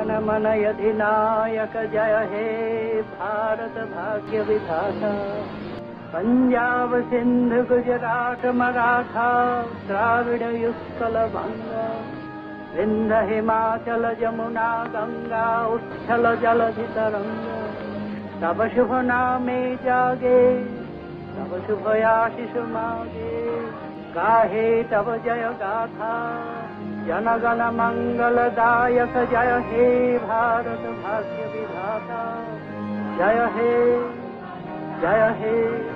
मन अधिनायक जय हे भारत भाग्य विधाता। पंजाब सिंध गुजरात मराठा द्राविड़ उत्कल बंगा, विंध्य हिमाचल जमुना गंगा उच्छल जलधि तरंगा। तब शुभ नामे जागे तब शुभ आशीष मागे, गाहे तब जय गाथा जनगण मंगलदायक जय हे भारत भाग्य विधाता। जय हे जय हे।